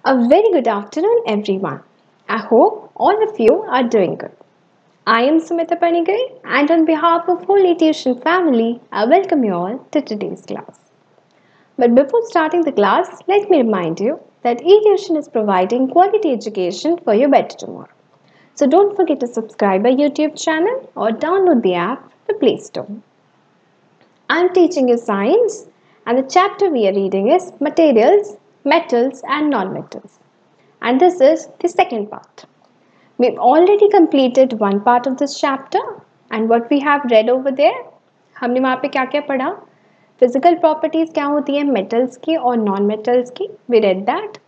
A very good afternoon, everyone. I hope all of you are doing good. I am Sumita Panigai, and on behalf of whole Tuition family, I welcome you all to today's class. But before starting the class, let me remind you that eTuition is providing quality education for your better tomorrow. So don't forget to subscribe our YouTube channel or download the app from the Play Store. I am teaching you science, and the chapter we are reading is materials, metals, and non-metals. And this is the second part. We've already completed one part of this chapter, and what we have read over there, हमने वहाँ पे क्या क्या पढ़ा? Physical properties क्या होती है metals की और नॉन मेटल्स की, वी रेड दैट.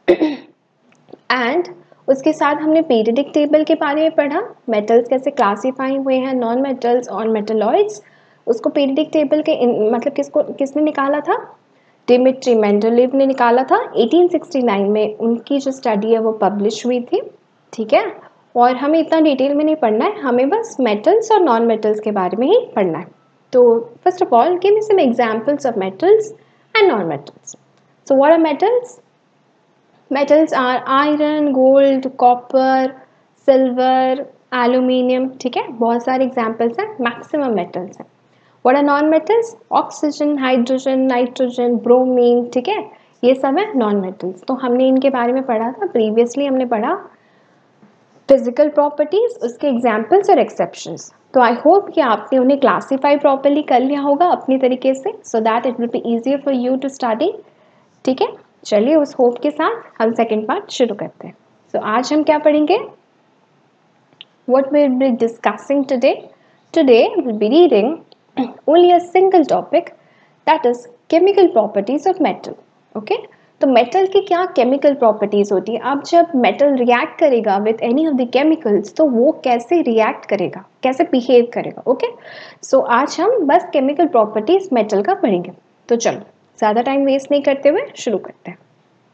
एंड उसके साथ हमने पीरियडिक टेबल के बारे में पढ़ा, मेटल्स कैसे क्लासीफाई हुए हैं, नॉन मेटल्स और मेटलॉइड्स. उसको पीरियडिक टेबल के मतलब किसने निकाला था? डिमिट्री मेंडलीव ने निकाला था. 1869 में उनकी जो स्टडी है वो पब्लिश हुई थी. ठीक है, और हमें इतना डिटेल में नहीं पढ़ना है, हमें बस मेटल्स और नॉन मेटल्स के बारे में ही पढ़ना है. तो first of all give me some examples of metals and non metals. So what are metals? Metals are iron, gold, copper, silver, aluminium. ठीक है, बहुत सारे एग्जाम्पल्स हैं, मैक्सिमम मेटल्स हैं. What are non metals? Oxygen, hydrogen, nitrogen, bromine. ठीक है, ये सब है नॉन मेटल्स. तो हमने इनके बारे में पढ़ा था प्रीवियसली, हमने पढ़ा फिजिकल प्रॉपर्टीज, उसके एग्जाम्पल्स और एक्सेप्शंस. तो आई होप कि आपने उन्हें क्लासीफाई प्रॉपर्ली कर लिया होगा अपनी तरीके से, so that it will be easier for you to study. ठीक है, चलिए उस होप के साथ हम सेकेंड पार्ट शुरू करते हैं. सो आज हम क्या पढ़ेंगे? What we will be discussing today? Today we will be reading only a single topic, that is chemical properties of metal. Okay? तो मेटल की क्या केमिकल प्रॉपर्टीज होती है? अब जब मेटल रिएक्ट करेगा with any of the chemicals तो वो कैसे रिएक्ट करेगा, कैसे बिहेव करेगा. ओके, सो आज हम बस केमिकल प्रॉपर्टीज मेटल का पढ़ेंगे. तो चलो ज़्यादा टाइम वेस्ट नहीं करते हुए शुरू करते हैं.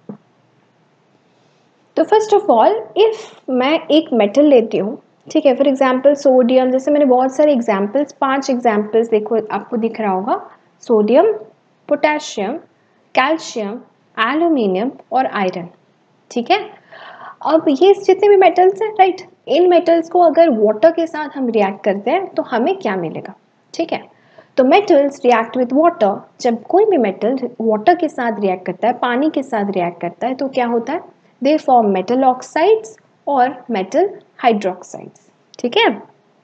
तो फर्स्ट ऑफ ऑल इफ मैं एक मेटल लेती हूँ, ठीक है, फॉर एग्जाम्पल सोडियम, जैसे मैंने बहुत सारे एग्जाम्पल्स, 5 एग्जाम्पल्स देखो आपको दिख रहा होगा. सोडियम, पोटेशियम, कैल्शियम, एल्यूमिनियम और आयरन. ठीक है, अब ये जितने भी मेटल्स हैं, राइट, इन मेटल्स को अगर वाटर के साथ हम रिएक्ट करते हैं तो हमें क्या मिलेगा? ठीक है, तो मेटल्स रिएक्ट विद वाटर. जब कोई भी मेटल वाटर के साथ रिएक्ट करता है, पानी के साथ रिएक्ट करता है, तो क्या होता है? दे फॉर्म मेटल ऑक्साइड्स और मेटल हाइड्रोक्साइड्स. ठीक है,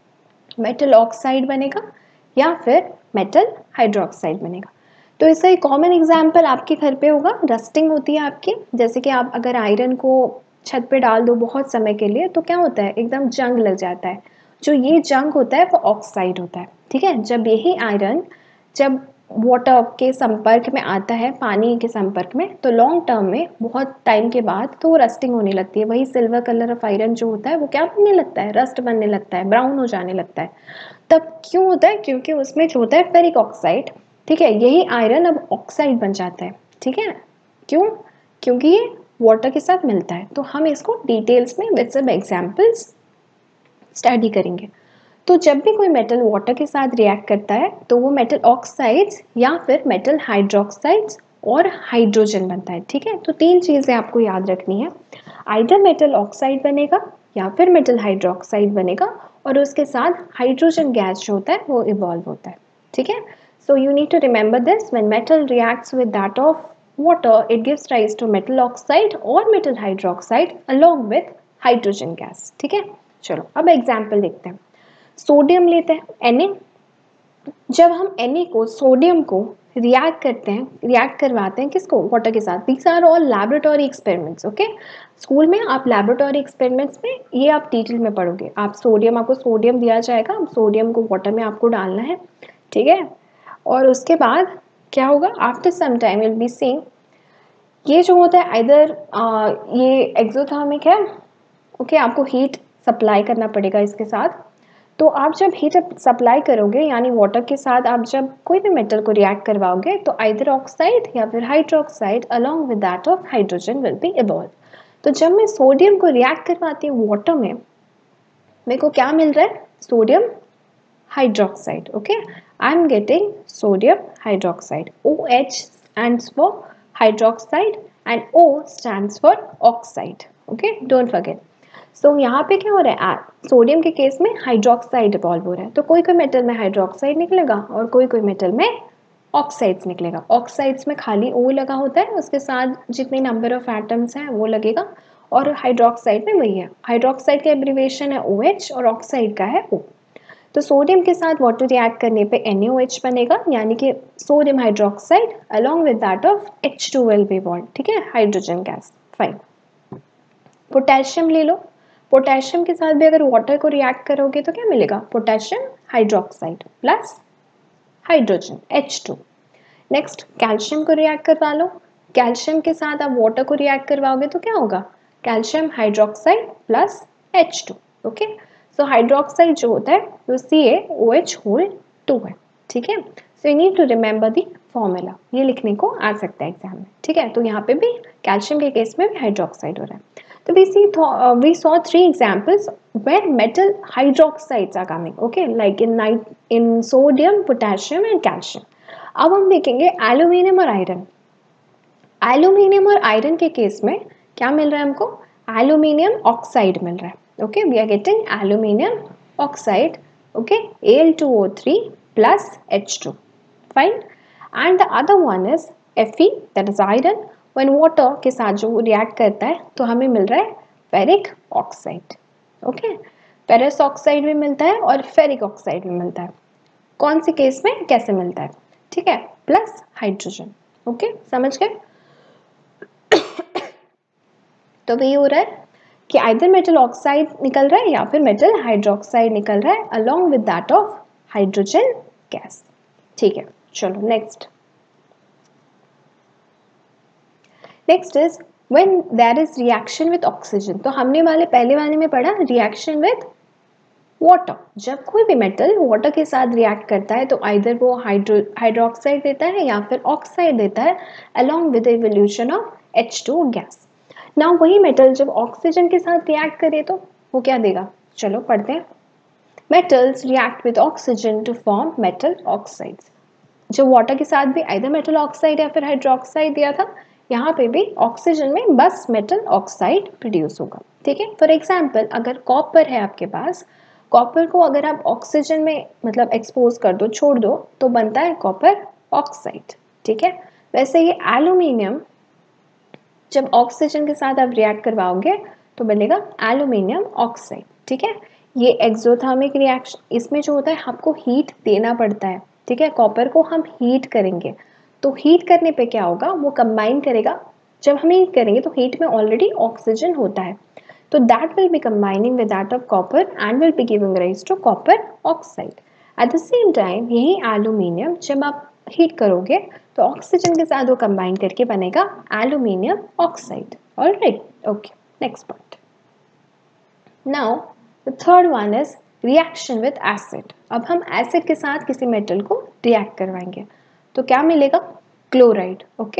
मेटल ऑक्साइड बनेगा या फिर मेटल हाइड्रोक्साइड बनेगा. तो इसका एक कॉमन एग्जांपल आपके घर पे होगा, रस्टिंग होती है आपकी. जैसे कि आप अगर आयरन को छत पे डाल दो बहुत समय के लिए तो क्या होता है? एकदम जंग लग जाता है. जो ये जंग होता है वो ऑक्साइड होता है. ठीक है, जब यही आयरन जब वाटर के संपर्क में आता है, पानी के संपर्क में, तो लॉन्ग टर्म में बहुत टाइम के बाद तो रस्टिंग होने लगती है. वही सिल्वर कलर ऑफ आयरन जो होता है वो क्या बनने लगता है? रस्ट बनने लगता है, ब्राउन हो जाने लगता है. तब क्यों होता है? क्योंकि उसमें जो होता है फेरिक ऑक्साइड. ठीक है, यही आयरन अब ऑक्साइड बन जाता है. ठीक है, क्यों? क्योंकि ये वाटर के साथ मिलता है. तो हम इसको डिटेल्स में विद सम एग्जांपल्स स्टडी करेंगे. तो जब भी कोई मेटल वाटर के साथ रिएक्ट करता है तो वो मेटल ऑक्साइड्स या फिर मेटल हाइड्रोक्साइड्स और हाइड्रोजन बनता है. ठीक है, तो 3 चीज़ें आपको याद रखनी है. आइदर मेटल ऑक्साइड बनेगा या फिर मेटल हाइड्रोक्साइड बनेगा और उसके साथ हाइड्रोजन गैस जो होता है वो इवॉल्व होता है. ठीक है, so you need to remember this. When metal reacts with that of water it gives rise to metal oxide और metal hydroxide along with hydrogen gas. ठीक है, चलो अब एग्जाम्पल देखते हैं. सोडियम लेते हैं, Na. जब हम Na को, सोडियम को रिएक्ट करते हैं, रिएक्ट करवाते हैं किसको? वाटर के साथ. These are all laboratory experiments. Okay, school में आप लैबोरेटरी एक्सपेरिमेंट्स में ये आप डिटेल में पढ़ोगे. आप सोडियम, आपको सोडियम दिया जाएगा, सोडियम को वाटर में आपको डालना है. ठीक है, और उसके बाद क्या होगा? After some time will be seeing ये जो होता है आइदर ये एक्सोथर्मिक है. ओके, आपको हीट सप्लाई करना पड़ेगा इसके साथ. तो आप जब हीट सप्लाई करोगे यानी वाटर के साथ आप जब कोई भी मेटल को रिएक्ट करवाओगे तो आइदर ऑक्साइड या फिर hydroxide along with that of hydrogen will be evolve. तो जब मैं सोडियम को रिएक्ट करवाती हूँ वाटर में, मेरे को क्या मिल रहा है? Sodium hydroxide. Okay, I am getting sodium hydroxide. OH stands for hydroxide and O stands for oxide. Okay, don't forget. So यहाँ पे क्या हो रहा है, सोडियम के केस में हाइड्रोक्साइड इवॉल्व हो रहा है. तो कोई कोई मेटल में हाइड्रोक्साइड निकलेगा और कोई कोई मेटल में ऑक्साइड्स निकलेगा. ऑक्साइड्स में खाली O लगा होता है, उसके साथ जितने नंबर ऑफ एटम्स हैं वो लगेगा. और हाइड्रोक्साइड में वही है, हाइड्रोक्साइड का एब्रिविएशन है OH और ऑक्साइड का है O. तो सोडियम के साथ वाटर रिएक्ट करने पे NaOH बनेगा, यानी कि sodium hydroxide along with that of H2 be bond. ठीक है, हाइड्रोजन गैस. फाइन. पोटेशियम ले लो. पोटेशियम के साथ भी अगर वाटर को रिएक्ट करोगे तो क्या मिलेगा, potassium hydroxide plus hydrogen H2. Next calcium को रिएक्ट करवा लो. कैल्शियम के साथ आप वाटर को रिएक्ट करवाओगे तो क्या होगा, calcium hydroxide plus H2. Okay, so hydroxide जो होता है वो CaOH2 है. ठीक है, so you need to remember the formula. ये लिखने को आ सकता है एग्जाम में. ठीक है, तो यहाँ पे भी कैल्शियम के केस में भी हाइड्रोक्साइड हो रहा है. तो we saw 3 examples where metal hydroxides are coming. Okay, like in sodium, potassium and calcium. अब हम देखेंगे एल्यूमिनियम और आयरन. एल्यूमिनियम और आयरन के केस में क्या मिल रहा है हमको, एल्यूमिनियम ऑक्साइड मिल रहा है. Okay, we are getting aluminium oxide. Okay, Al2O3 plus H2. Fine. And the other one is Fe, that is iron. When water के साथ जो रिएक्ट करता है तो हमें मिल रहा है ferric oxide. Okay, ferrous oxide भी मिलता है और फेरिक ऑक्साइड भी मिलता है. कौन से केस में कैसे मिलता है, ठीक है, प्लस हाइड्रोजन. ओके, समझ गए. तो वही हो रहा है कि आइदर मेटल ऑक्साइड निकल रहा है या फिर मेटल हाइड्रोक्साइड निकल रहा है along with that of hydrogen gas. ठीक है, चलो next. Next is when there is reaction with oxygen. तो हमने पहले वाले में पढ़ा रिएक्शन विद वाटर. जब कोई भी मेटल वाटर के साथ रिएक्ट करता है तो आइदर वो हाइड्रोक्साइड देता है या फिर ऑक्साइड देता है along with the evolution of H2 gas. Now वही मेटल जब ऑक्सीजन के साथ रिएक्ट करे तो वो क्या देगा, चलो पढ़ते हैं. Metals react with oxygen to form metal oxides. जब वाटर के साथ भी आइदर मेटल ऑक्साइड या फिर हाइड्रोक्साइड दिया था, यहाँ पे भी ऑक्सीजन में बस मेटल ऑक्साइड प्रोड्यूस होगा. ठीक है, फॉर एग्जाम्पल अगर कॉपर है आपके पास, कॉपर को अगर आप ऑक्सीजन में मतलब एक्सपोज कर दो, छोड़ दो, तो बनता है कॉपर ऑक्साइड. ठीक है, वैसे ये एल्यूमिनियम जब ऑक्सीजन के साथ आप रिएक्ट करवाओगे तो बनेगा एल्यूमिनियम ऑक्साइड. ठीक है, ये एक्सोथर्मिक रिएक्शन, इसमें जो होता है आपको हीट देना पड़ता है. ठीक है, कॉपर को हम हीट करेंगे तो हीट करने पे क्या होगा, वो कंबाइन करेगा. जब हम हीट करेंगे तो हीट में ऑलरेडी ऑक्सीजन होता है, तो that will be combining with that of copper and will be giving rise to copper oxide. At the same time यही एल्यूमिनियम जब आप हीट करोगे तो ऑक्सीजन के साथ वो कंबाइन करके बनेगा aluminium oxide. Alright, okay, next point. Now the third one is reaction with acid. अब हम एसिड के साथ किसी मेटल को रिएक्ट करवाएंगे तो क्या मिलेगा, क्लोराइड. ओके,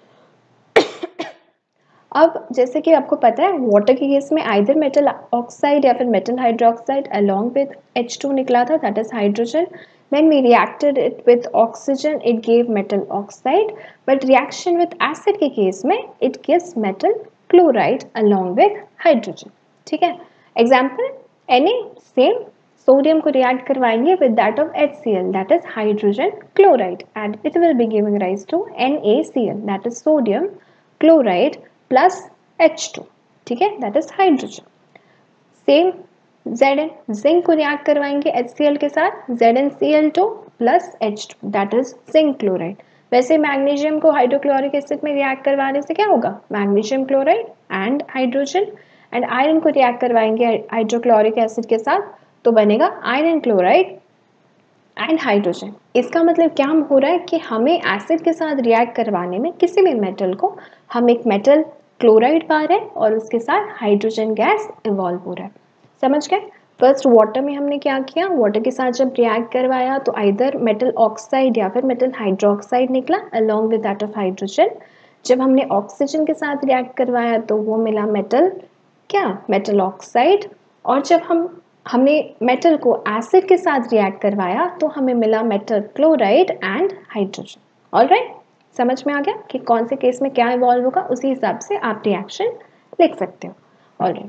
अब जैसे कि आपको पता है वाटर के केस में आइदर मेटल ऑक्साइड या फिर metal hydroxide along with H2 निकला था, that is hydrogen. When we reacted it with oxygen, it gave metal oxide. But reaction with acid के केस में it gives metal chloride along with hydrogen. ठीक है, example Na same. Sodium को react करवाएंगे with that of HCl, that is hydrogen chloride, and it will be giving rise to NaCl, that is sodium chloride plus H2. ठीक है, that is hydrogen. Same Zn, zinc को react करवाएंगे HCl के साथ, ZnCl2 plus H2, that is zinc chloride. वैसे magnesium को hydrochloric acid में react करवाने से क्या होगा, magnesium chloride and hydrogen. And iron को रिएक्ट करवाएंगे हाइड्रोक्लोरिक एसिड के साथ तो बनेगा आयरन क्लोराइड एंड हाइड्रोजन. इसका मतलब क्या हो रहा है कि हमें एसिड के साथ रिएक्ट करवाने में किसी भी मेटल को हम एक मेटल क्लोराइड पा रहे हैं और उसके साथ हाइड्रोजन गैस इवॉल्व हो रहा है. समझ गए. फर्स्ट वाटर में हमने क्या किया, वाटर के साथ जब रिएक्ट करवाया तो आइदर मेटल ऑक्साइड या फिर मेटल हाइड्रोक्साइड निकला along with that of hydrogen. जब हमने ऑक्सीजन के साथ रिएक्ट करवाया तो वो मिला मेटल क्या, मेटल ऑक्साइड. और जब हमने मेटल को एसिड के साथ रिएक्ट करवाया तो हमें मिला metal chloride and hydrogen. Alright, समझ में आ गया कि कौन से केस में क्या इवॉल्व होगा, उसी हिसाब से आप रिएक्शन लिख सकते हो। ऑलराइट,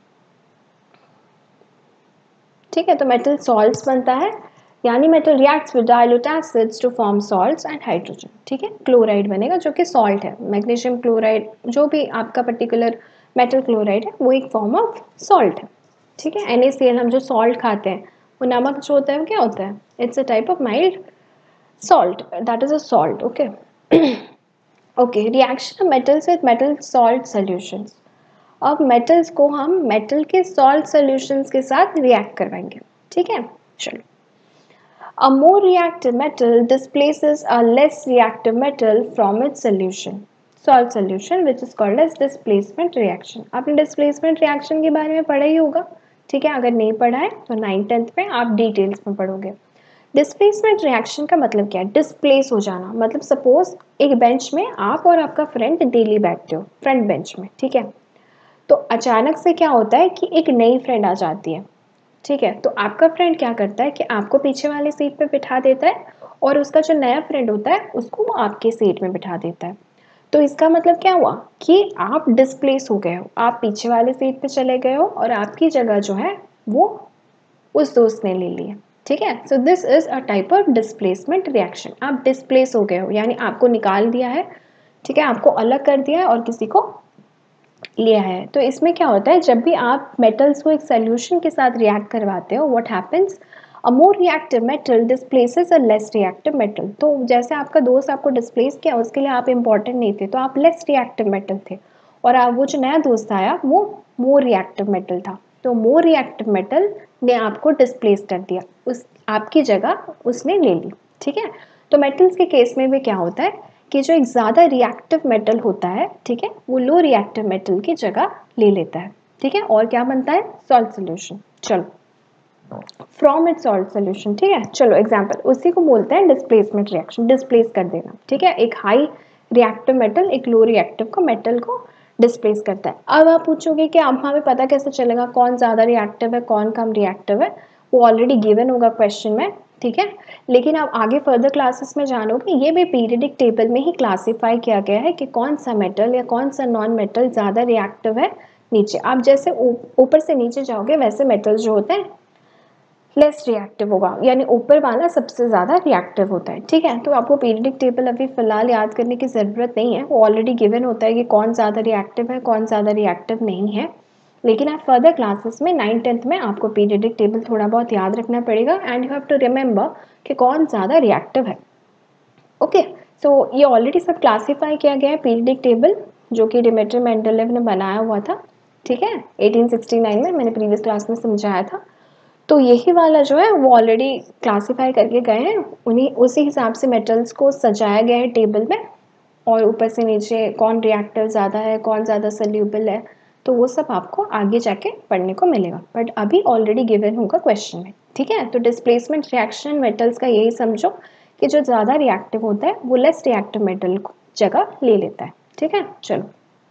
ठीक है। तो मेटल सॉल्ट्स बनता है, यानी metal reacts with dilute acids to form salts and hydrogen, ठीक है। क्लोराइड बनेगा जो कि सॉल्ट है, मैग्नीशियम क्लोराइड, जो भी आपका पर्टिकुलर मेटल क्लोराइड है वो एक फॉर्म ऑफ सॉल्ट है, ठीक है। NaCl हम जो सॉल्ट खाते हैं, वो नमक जो होता है वो क्या होता है, it's a type of mild salt, that is a salt, okay. Okay, reaction of metals with metal salt solutions. अब मेटल्स को हम मेटल के सॉल्ट सॉल्यूशंस के साथ रिएक्ट करवाएंगे, ठीक है। चलो, a more reactive metal displaces a less reactive metal from its solution, salt solution, which is called as displacement reaction। आपने displacement reaction के बारे में पढ़ा ही होगा, ठीक है। अगर नहीं पढ़ा है तो 9th-10th में आप डिटेल्स में पढ़ोगे। डिस्प्लेसमेंट रिएक्शन का मतलब क्या है, डिस्प्लेस हो जाना, मतलब सपोज एक बेंच में आप और आपका फ्रेंड डेली बैठते हो फ्रंट बेंच में, ठीक है। तो अचानक से क्या होता है कि एक नई फ्रेंड आ जाती है, ठीक है। तो आपका फ्रेंड क्या करता है कि आपको पीछे वाले सीट पे बिठा देता है और उसका जो नया फ्रेंड होता है उसको वो आपके सीट में बिठा देता है। तो इसका मतलब क्या हुआ कि आप डिस्प्लेस हो गए हो, आप पीछे वाले सीट पे चले गए हो और आपकी जगह जो है वो उस दोस्त ने ले ली है, ठीक है। So this is a type of displacement reaction. आप डिस्प्लेस हो गए हो, यानी आपको निकाल दिया है, ठीक है, आपको अलग कर दिया है और किसी को लिया है। तो इसमें क्या होता है, जब भी आप मेटल्स को एक सोल्यूशन के साथ रिएक्ट करवाते हो, what happens, a more reactive metal displaces a less reactive metal. तो जैसे आपका दोस्त आपको डिस्प्लेस किया, उसके लिए आप इंपॉर्टेंट नहीं थे, तो आप लेस रिएक्टिव मेटल थे, और आप वो जो नया दोस्त आया वो मोर रिएक्टिव मेटल था। तो मोर रिएक्टिव मेटल ने आपको डिस्प्लेस कर दिया, उस आपकी जगह उसने ले ली, ठीक है। तो मेटल्स के केस में भी क्या होता है कि जो एक ज़्यादा रिएक्टिव मेटल होता है, ठीक है, वो लो रिएक्टिव मेटल की जगह ले लेता है, ठीक है। और क्या बनता है, सॉल्ट सोल्यूशन। चलो, फ्रॉम इट सॉल्ट सोल्यूशन, ठीक है। चलो एग्जांपल, उसी को बोलते हैं डिस्प्लेसमेंट रिएक्शन, डिस्प्लेस कर देना, ठीक है। एक हाई रिएक्टिव मेटल एक लो रिएक्टिव को मेटल को डिस्प्लेस करता है। अब आप पूछोगे कि अब हमें पता कैसे चलेगा कौन ज़्यादा रिएक्टिव है कौन कम रिएक्टिव है, वो ऑलरेडी गिवन होगा क्वेश्चन में, ठीक है। लेकिन आप आगे फर्दर क्लासेस में जानोगे, ये भी पीरियडिक टेबल में ही क्लासीफाई किया गया है कि कौन सा मेटल या कौन सा नॉन मेटल ज़्यादा रिएक्टिव है। नीचे आप जैसे ऊपर से नीचे जाओगे वैसे मेटल्स जो होते हैं लेस रिएक्टिव होगा, यानी ऊपर वाला सबसे ज़्यादा रिएक्टिव होता है, ठीक है। तो आपको पीरियडिक टेबल अभी फिलहाल याद करने की ज़रूरत नहीं है, वो ऑलरेडी गिवन होता है कि कौन ज़्यादा रिएक्टिव है कौन ज़्यादा रिएक्टिव नहीं है। लेकिन आप फर्दर क्लासेस में 9th-10th में आपको पीरियडिक टेबल थोड़ा बहुत याद रखना पड़ेगा, and you have to remember कि कौन ज़्यादा रिएक्टिव है, ओके। सो ये ऑलरेडी सब क्लासीफाई किया गया है पीरियडिक टेबल, जो कि डिमित्री मेंडलेव ने बनाया हुआ था, ठीक है, 1869 में, मैंने प्रीवियस क्लास में समझाया था। तो यही वाला जो है वो ऑलरेडी क्लासीफाई करके गए हैं, उन्हीं उसी हिसाब से मेटल्स को सजाया गया है टेबल में, और ऊपर से नीचे कौन रिएक्टिव ज़्यादा है कौन ज़्यादा सोल्यूबल है, तो वो सब आपको आगे जाके पढ़ने को मिलेगा, बट अभी ऑलरेडी गिवन होगा क्वेश्चन में, ठीक है। तो डिस्प्लेसमेंट रिएक्शन मेटल्स का यही समझो कि जो ज़्यादा रिएक्टिव होता है वो लेस रिएक्टिव मेटल को जगह ले लेता है, ठीक है। चलो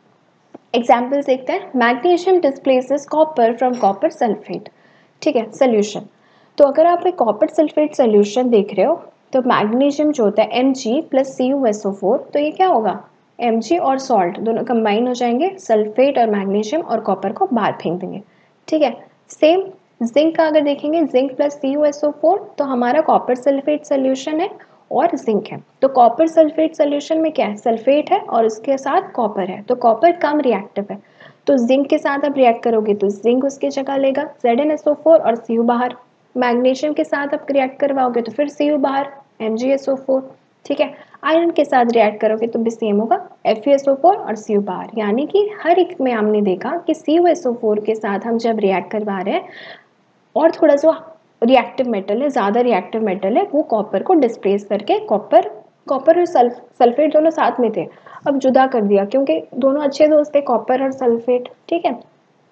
एग्जाम्पल्स देखते हैं। Magnesium displaces copper from copper sulphate, ठीक है, सोल्यूशन। तो अगर आप एक कॉपर सल्फेट सोल्यूशन देख रहे हो, तो मैग्नीशियम जो होता है Mg प्लस CuSO4, तो ये क्या होगा, Mg और सॉल्ट दोनों कंबाइन हो जाएंगे, सल्फेट और मैग्नीशियम और कॉपर को बाहर फेंक देंगे, ठीक है। सेम जिंक का अगर देखेंगे, जिंक प्लस CuSO4, तो हमारा कॉपर सल्फेट सोल्यूशन है और जिंक है। तो कॉपर सल्फेट सोल्यूशन में क्या है, सल्फेट है और उसके साथ कॉपर है, तो कॉपर कम रिएक्टिव है, तो जिंक के साथ आप रिएक्ट करोगे तो जिंक उसकी जगह लेगा, ZnSO4 और Cu बाहर। मैग्नीशियम के साथ आप रिएक्ट करवाओगे तो फिर Cu बाहर, MgSO4, ठीक है। आयरन के साथ रिएक्ट करोगे तो भी सेम होगा, FeSO4 और Cu बाहर। यानी कि हर एक में हमने देखा कि CuSO4 के साथ हम जब रिएक्ट करवा रहे हैं और थोड़ा सा रिएक्टिव मेटल है, ज़्यादा रिएक्टिव मेटल है, वो कॉपर को डिस्प्लेस करके, कॉपर और सल्फेट दोनों साथ में थे, अब जुदा कर दिया क्योंकि दोनों अच्छे दोस्त थे कॉपर और सल्फेट, ठीक है।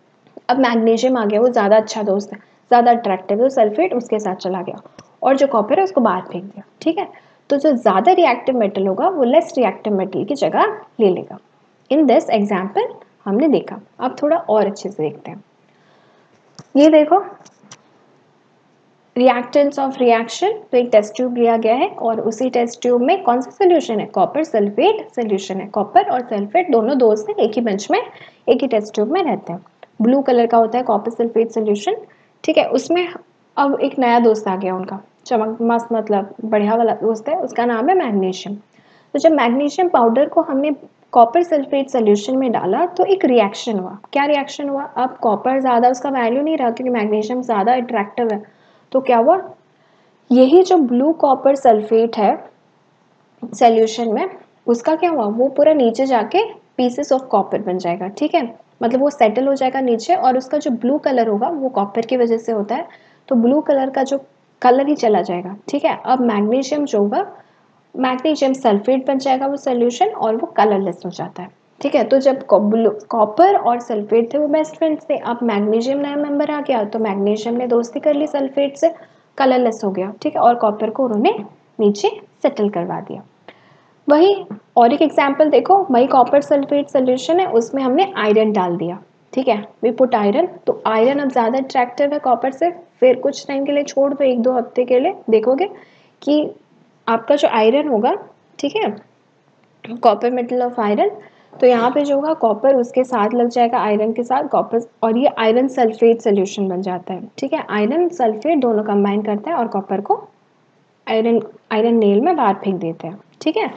अब मैग्नीशियम आ गया, वो ज़्यादा अच्छा दोस्त है, ज़्यादा अट्रैक्टिव है, सल्फेट उसके साथ चला गया और जो कॉपर है उसको बाहर फेंक दिया, ठीक है। तो जो ज़्यादा रिएक्टिव मेटल होगा वो लेस रिएक्टिव मेटल की जगह ले लेगा। इन दिस एग्जाम्पल हमने देखा। अब थोड़ा और अच्छे से देखते हैं। ये देखो, रिएक्टेंट्स ऑफ रिएक्शन, तो एक टेस्ट ट्यूब लिया गया है और उसी टेस्ट ट्यूब में कौन सा सोल्यूशन है, कॉपर सल्फेट सोल्यूशन है। कॉपर और सल्फेट दोनों दोस्त हैं, एक ही बेंच में एक ही टेस्ट ट्यूब में रहते हैं। ब्लू कलर का होता है कॉपर सल्फेट सोल्यूशन, ठीक है। उसमें अब एक नया दोस्त आ गया उनका, चमक मस्त मतलब बढ़िया वाला दोस्त है, उसका नाम है मैग्नीशियम। तो जब मैग्नीशियम पाउडर को हमने कॉपर सल्फेट सोल्यूशन में डाला तो एक रिएक्शन हुआ। क्या रिएक्शन हुआ, अब कॉपर ज़्यादा उसका वैल्यू नहीं रहा क्योंकि मैग्नीशियम ज़्यादा अट्रैक्टिव है। तो क्या हुआ, यही जो ब्लू कॉपर सल्फेट है सोल्यूशन में, उसका क्या हुआ, वो पूरा नीचे जाके पीसेस ऑफ कॉपर बन जाएगा, ठीक है। मतलब वो सेटल हो जाएगा नीचे और उसका जो ब्लू कलर होगा वो कॉपर की वजह से होता है, तो ब्लू कलर का जो कलर ही चला जाएगा, ठीक है। अब मैग्नीशियम जो होगा, मैग्नीशियम सल्फेट बन जाएगा वो सोल्यूशन और वो कलरलेस हो जाता है, ठीक है। तो जब कॉपर और सल्फेट थे वो बेस्ट फ्रेंड्स थे, अब मैग्नीशियम नया मेंबर आ गया तो मैग्नीशियम ने दोस्ती कर ली सल्फेट से, कलरलेस हो गया, ठीक है, और कॉपर को उन्होंने नीचे सेटल करवा दिया। वही और एक एग्जांपल देखो, वही कॉपर सल्फेट सोल्यूशन है, उसमें हमने आयरन डाल दिया, ठीक है, वी पुट आयरन। तो आयरन अब ज़्यादा अट्रैक्टिव है कॉपर से, फिर कुछ टाइम के लिए छोड़ दो, 1-2 हफ्ते के लिए देखोगे कि आपका जो आयरन होगा, ठीक है, कॉपर मेटल ऑफ आयरन, तो यहाँ पे जो होगा कॉपर उसके साथ लग जाएगा, आयरन के साथ कॉपर, और ये आयरन सल्फेट सोल्यूशन बन जाता है, ठीक है। आयरन सल्फेट दोनों कंबाइन करता है और कॉपर को आयरन आयरन नेल में बाहर फेंक देते हैं, ठीक है।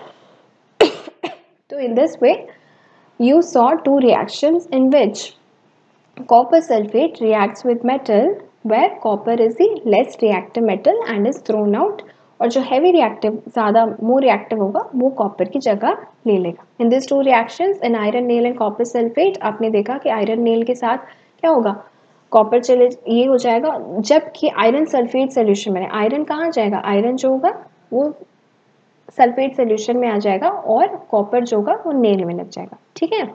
तो in this way you saw two reactions in which copper sulfate reacts with metal where copper is the less reactive metal and is thrown out, और जो heavy reactive ज़्यादा more reactive होगा वो copper की जगह ले लेगा। In these two reactions in iron nail and copper sulfate आपने देखा कि iron nail के साथ क्या होगा, कॉपर चले ये हो जाएगा, जबकि आयरन सल्फेट सोल्यूशन में आयरन कहाँ जाएगा, आयरन जो होगा वो सल्फेट सोल्यूशन में आ जाएगा और कॉपर जो होगा वो नेल में लग जाएगा, ठीक है।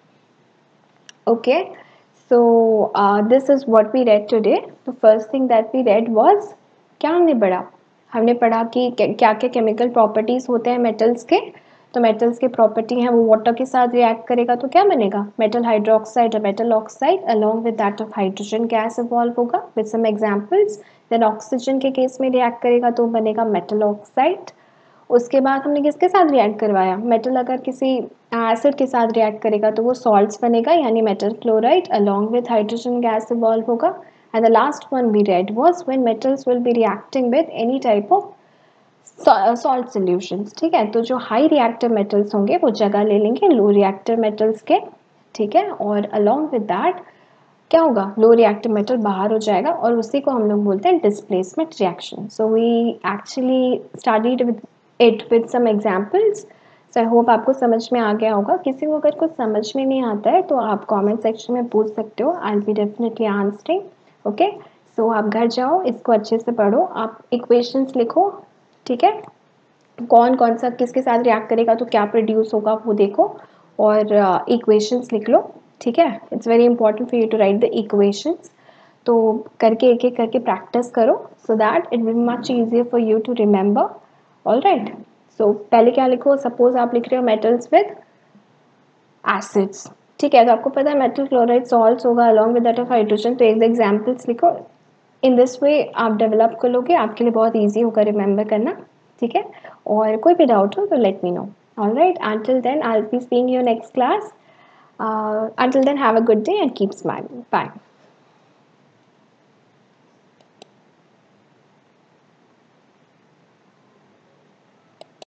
Okay, so this is what we read today. The first thing that we read was, क्या हमने पढ़ा कि क्या क्या केमिकल प्रॉपर्टीज होते हैं मेटल्स के। तो मेटल्स के प्रॉपर्टी हैं, वो वाटर के साथ रिएक्ट करेगा तो क्या बनेगा, मेटल हाइड्रोक्साइड और metal oxide along with that of hydrogen gas evolve होगा with some examples. Then oxygen के केस में रिएक्ट करेगा तो बनेगा मेटल ऑक्साइड। उसके बाद हमने किसके साथ रिएक्ट करवाया, मेटल अगर किसी एसिड के साथ रिएक्ट करेगा तो वो सॉल्ट्स बनेगा यानी metal chloride along with hydrogen gas evolve होगा। And the last one we read was when metals will be reacting with any type of salt solutions, ठीक है। तो जो हाई रिएक्टिव मेटल्स होंगे वो जगह ले लेंगे लो रिएक्टिव मेटल्स के, ठीक है, और अलोंग विद दैट क्या होगा, लो रिएक्टिव मेटल बाहर हो जाएगा और उसी को हम लोग बोलते हैं displacement reaction. So we actually studied with it with some examples. So I hope आपको समझ में आ गया होगा। किसी को अगर कुछ समझ में नहीं आता है तो आप कमेंट सेक्शन में पूछ सकते हो, I will be definitely answering. Okay, so आप घर जाओ, इसको अच्छे से पढ़ो, आप इक्वेशंस लिखो, ठीक है, कौन कौन सा किसके साथ रिएक्ट करेगा तो क्या प्रोड्यूस होगा वो देखो, और इक्वेशंस लिख लो, ठीक है। It's very important for you to write the equations. तो करके एक एक करके प्रैक्टिस करो so that it will be much easier for you to remember. Alright, so पहले क्या लिखो, सपोज आप लिख रहे हो मेटल्स विद एसिड्स, ठीक है, तो आपको पता है मेटल क्लोराइड सॉल्ट्स होगा along with that of hydrogen, तो एक एग्जाम्पल्स लिखो। इन दिस वे आप डेवलप कर लोगे, आपके लिए बहुत ईजी होगा रिमेंबर करना, ठीक है। और कोई भी डाउट हो तो let me know. Alright, until then I'll be seeing you next class. Until then, have a good day and keep smiling. Bye.